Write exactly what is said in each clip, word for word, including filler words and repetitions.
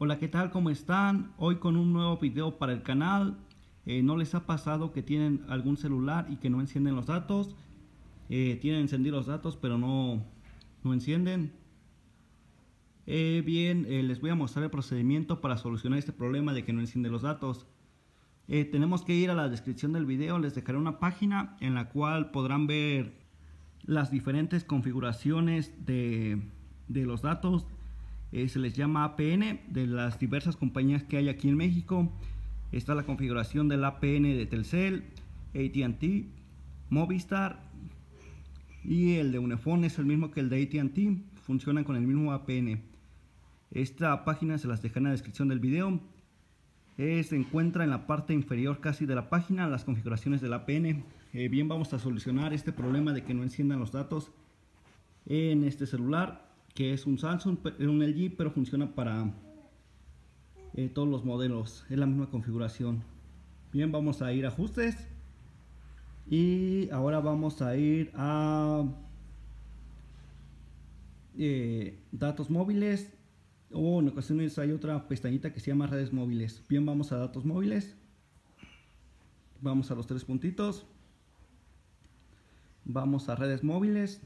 Hola, ¿qué tal? ¿Cómo están? Hoy con un nuevo video para el canal. Eh, ¿No les ha pasado que tienen algún celular y que no encienden los datos? Eh, tienen encendidos los datos pero no, no encienden. Eh, bien, eh, les voy a mostrar el procedimiento para solucionar este problema de que no encienden los datos. Eh, tenemos que ir a la descripción del video, les dejaré una página en la cual podrán ver las diferentes configuraciones de, de los datos. Eh, se les llama A P N de las diversas compañías que hay aquí en México. Está la configuración del A P N de Telcel, A T and T, Movistar, y el de Unifone es el mismo que el de A T and T, funcionan con el mismo A P N. Esta página se las dejaré en la descripción del video. Eh, se encuentra en la parte inferior casi de la página las configuraciones del A P N. Eh, bien, vamos a solucionar este problema de que no enciendan los datos en este celular, que es un Samsung, un L G, pero funciona para eh, todos los modelos, es la misma configuración. Bien, vamos a ir a ajustes y ahora vamos a ir a eh, datos móviles, o en ocasiones hay otra pestañita que se llama redes móviles. Bien, vamos a datos móviles, vamos a los tres puntitos, vamos a redes móviles,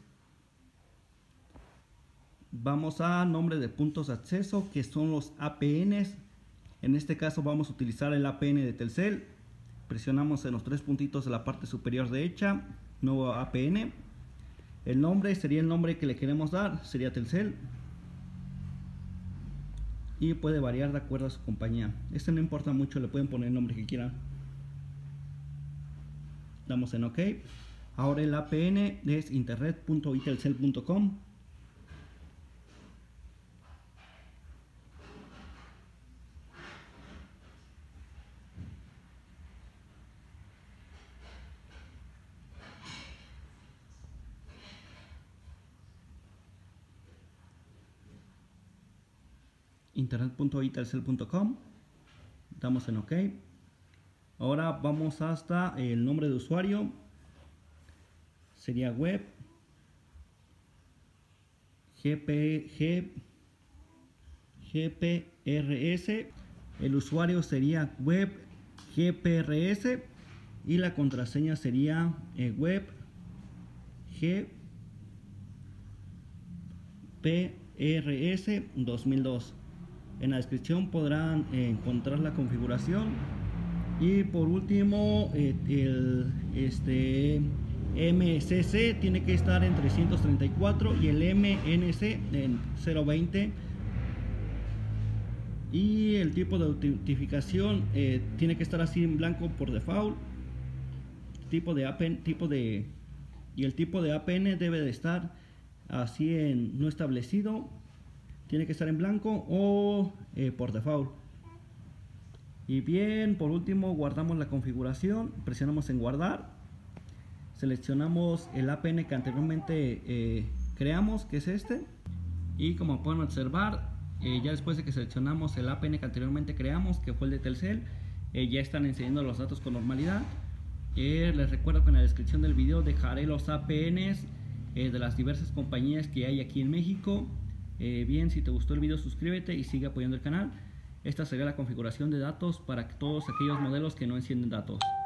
vamos a nombre de puntos de acceso, que son los A P Ns. En este caso vamos a utilizar el A P N de Telcel. Presionamos en los tres puntitos de la parte superior derecha, nuevo A P N. El nombre sería el nombre que le queremos dar, sería Telcel, y puede variar de acuerdo a su compañía. Este no importa mucho, le pueden poner el nombre que quieran. Damos en OK. Ahora el A P N es internet punto itelcel punto com. internet punto itelcel punto com. Damos en OK. Ahora vamos hasta el nombre de usuario, sería web G P G G P R S. El usuario sería web G P R S y la contraseña sería eh, web G P R S dos mil dos. En la descripción podrán eh, encontrar la configuración. Y por último, eh, el este M C C tiene que estar en trescientos treinta y cuatro y el M N C en cero veinte. Y el tipo de autentificación eh, tiene que estar así en blanco por default. Tipo de A P N, tipo de y el tipo de A P N debe de estar así en no establecido. Tiene que estar en blanco o eh, por default. Y bien, por último guardamos la configuración, presionamos en guardar, seleccionamos el A P N que anteriormente eh, creamos, que es este, y como pueden observar, eh, ya después de que seleccionamos el A P N que anteriormente creamos, que fue el de Telcel, eh, ya están encendiendo los datos con normalidad. Eh, les recuerdo que en la descripción del video dejaré los A P Ns eh, de las diversas compañías que hay aquí en México. Eh, bien, si te gustó el video, suscríbete y sigue apoyando el canal. Esta sería la configuración de datos para todos aquellos modelos que no encienden datos.